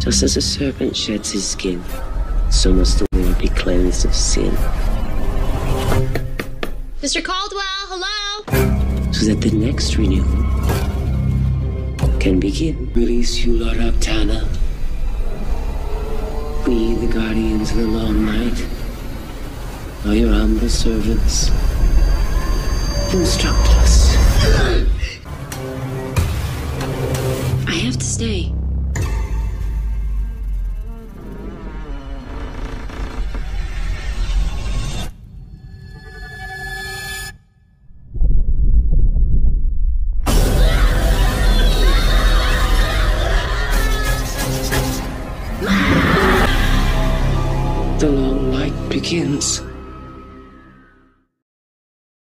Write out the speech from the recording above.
Just as a serpent sheds his skin, so must the world be cleansed of sin. Mr. Caldwell, hello? So that the next renewal can begin. Release you, Lord Octana. We, the guardians of the long night, are your humble servants. Instruct us. I have to stay. The long night begins.